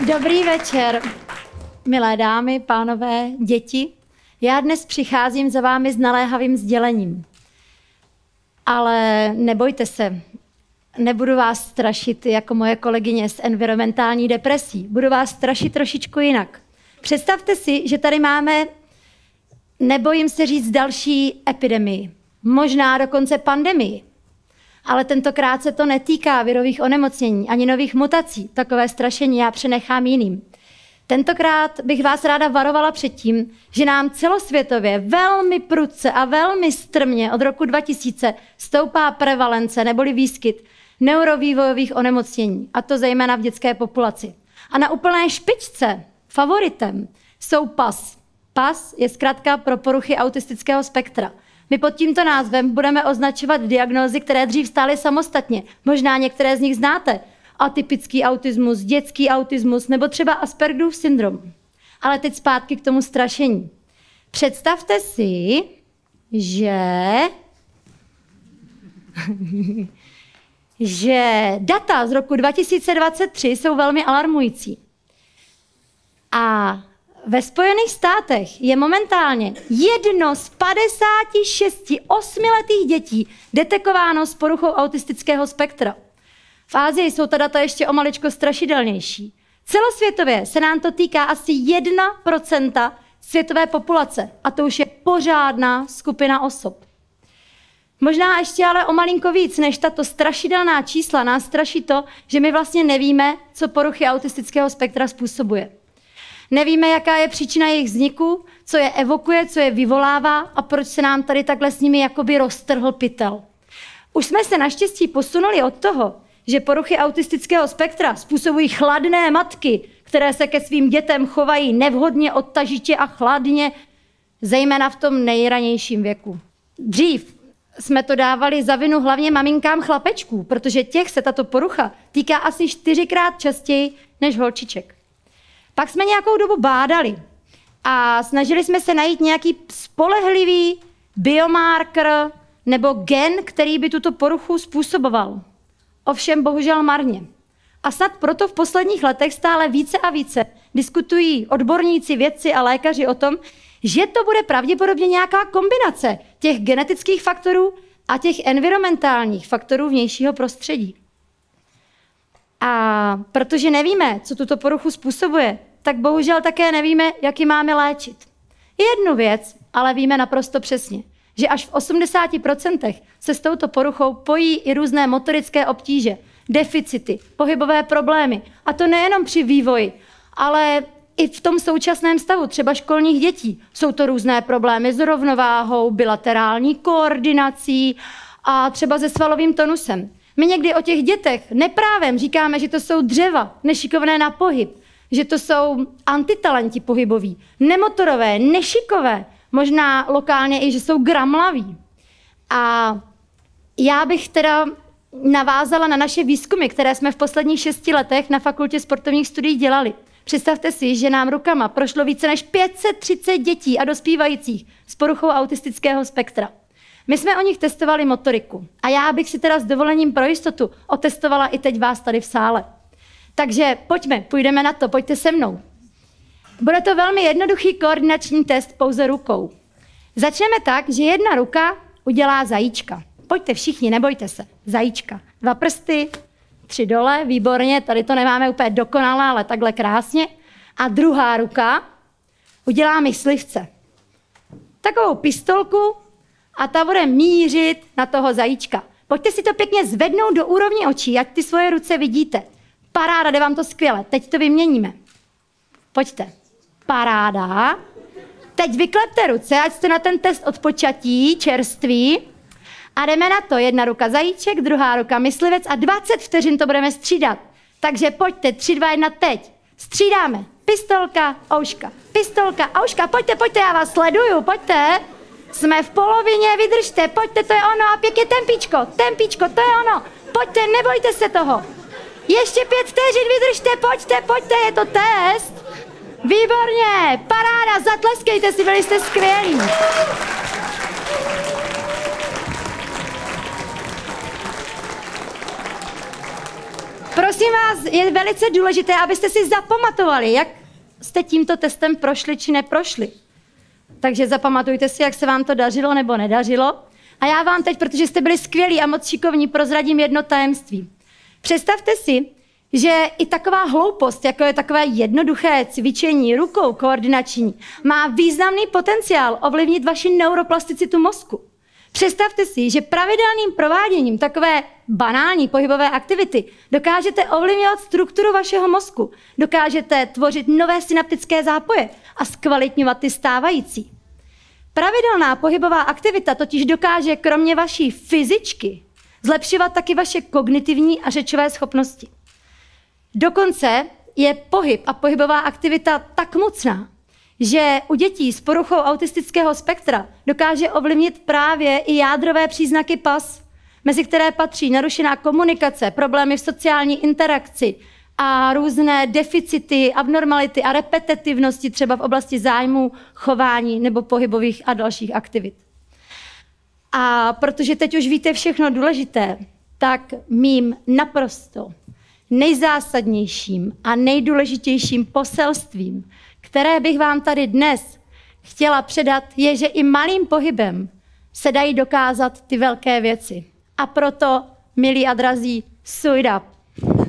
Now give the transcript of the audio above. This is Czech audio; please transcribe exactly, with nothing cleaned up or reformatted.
Dobrý večer, milé dámy, pánové, děti. Já dnes přicházím za vámi s naléhavým sdělením. Ale nebojte se, nebudu vás strašit jako moje kolegyně s environmentální depresí. Budu vás strašit trošičku jinak. Představte si, že tady máme, nebojím se říct, další epidemii. Možná dokonce pandemii. Ale tentokrát se to netýká virových onemocnění ani nových mutací. Takové strašení já přenechám jiným. Tentokrát bych vás ráda varovala před tím, že nám celosvětově velmi prudce a velmi strmě od roku dva tisíce stoupá prevalence neboli výskyt neurovývojových onemocnění, a to zejména v dětské populaci. A na úplné špičce, favoritem, jsou P A S. P A S je zkratka pro poruchy autistického spektra. My pod tímto názvem budeme označovat diagnózy, které dřív stály samostatně. Možná některé z nich znáte. Atypický autismus, dětský autismus nebo třeba Aspergerův syndrom. Ale teď zpátky k tomu strašení. Představte si, že... že data z roku dva tisíce dvacet tři jsou velmi alarmující. A ve Spojených státech je momentálně jedno z padesáti šesti osmiletých dětí detekováno s poruchou autistického spektra. V Asii jsou ta data ještě o maličko strašidelnější. Celosvětově se nám to týká asi jedna procenta světové populace a to už je pořádná skupina osob. Možná ještě ale o malinko víc než tato strašidelná čísla nás straší to, že my vlastně nevíme, co poruchy autistického spektra způsobuje. Nevíme, jaká je příčina jejich vzniku, co je evokuje, co je vyvolává a proč se nám tady takhle s nimi jakoby roztrhl pytel. Už jsme se naštěstí posunuli od toho, že poruchy autistického spektra způsobují chladné matky, které se ke svým dětem chovají nevhodně, odtažitě a chladně, zejména v tom nejranějším věku. Dřív jsme to dávali za vinu hlavně maminkám chlapečků, protože těch se tato porucha týká asi čtyřikrát častěji než holčiček. Pak jsme nějakou dobu bádali a snažili jsme se najít nějaký spolehlivý biomarker nebo gen, který by tuto poruchu způsoboval. Ovšem bohužel marně. A snad proto v posledních letech stále více a více diskutují odborníci, vědci a lékaři o tom, že to bude pravděpodobně nějaká kombinace těch genetických faktorů a těch environmentálních faktorů vnějšího prostředí. A protože nevíme, co tuto poruchu způsobuje, tak bohužel také nevíme, jak ji máme léčit. Jednu věc ale víme naprosto přesně, že až v osmdesáti procentech se s touto poruchou pojí i různé motorické obtíže, deficity, pohybové problémy. A to nejenom při vývoji, ale i v tom současném stavu třeba školních dětí. Jsou to různé problémy s rovnováhou, bilaterální koordinací a třeba se svalovým tonusem. My někdy o těch dětech neprávem říkáme, že to jsou dřeva, nešikovné na pohyb, že to jsou antitalenti pohyboví, nemotorové, nešikové, možná lokálně i, že jsou gramlaví. A já bych teda navázala na naše výzkumy, které jsme v posledních šesti letech na Fakultě sportovních studií dělali. Představte si, že nám rukama prošlo více než pět set třicet dětí a dospívajících s poruchou autistického spektra. My jsme o nich testovali motoriku a já bych si teda s dovolením pro jistotu otestovala i teď vás tady v sále. Takže pojďme, půjdeme na to, pojďte se mnou. Bude to velmi jednoduchý koordinační test pouze rukou. Začneme tak, že jedna ruka udělá zajíčka. Pojďte všichni, nebojte se. Zajíčka. Dva prsty, tři dole, výborně, tady to nemáme úplně dokonale, ale takhle krásně. A druhá ruka udělá myslivce. Takovou pistolku a ta bude mířit na toho zajíčka. Pojďte si to pěkně zvednout do úrovně očí, ať ty svoje ruce vidíte. Paráda, jde vám to skvěle. Teď to vyměníme. Pojďte. Paráda. Teď vyklepte ruce, ať jste na ten test odpočatí, čerství. A jdeme na to. Jedna ruka zajíček, druhá ruka myslivec a dvacet vteřin to budeme střídat. Takže pojďte, tři, dva, jedna, teď. Střídáme. Pistolka, ouška. Pistolka, ouška. Pojďte, pojďte, já vás sleduju, pojďte. Jsme v polovině, vydržte, pojďte, to je ono a pěkně tempíčko, tempíčko, to je ono. Pojďte, nebojte se toho. Ještě pět vteřin, vydržte, pojďte, pojďte, je to test. Výborně, paráda, zatleskejte si, byli jste skvělí. Pro prosím vás, je velice důležité, abyste si zapamatovali, jak jste tímto testem prošli či neprošli. Takže zapamatujte si, jak se vám to dařilo nebo nedařilo. A já vám teď, protože jste byli skvělí a moc šikovní, prozradím jedno tajemství. Představte si, že i taková hloupost, jako je takové jednoduché cvičení rukou koordinační, má významný potenciál ovlivnit vaši neuroplasticitu mozku. Představte si, že pravidelným prováděním takové banální pohybové aktivity dokážete ovlivňovat strukturu vašeho mozku, dokážete tvořit nové synaptické zápoje a zkvalitňovat ty stávající. Pravidelná pohybová aktivita totiž dokáže kromě vaší fyzičky zlepšovat taky vaše kognitivní a řečové schopnosti. Dokonce je pohyb a pohybová aktivita tak mocná, že u dětí s poruchou autistického spektra dokáže ovlivnit právě i jádrové příznaky P A S, mezi které patří narušená komunikace, problémy v sociální interakci a různé deficity, abnormality a repetitivnosti třeba v oblasti zájmu, chování nebo pohybových a dalších aktivit. A protože teď už víte všechno důležité, tak mým naprosto nejzásadnějším a nejdůležitějším poselstvím, které bych vám tady dnes chtěla předat, je, že i malým pohybem se dají dokázat ty velké věci. A proto, milí a drazí, suit up.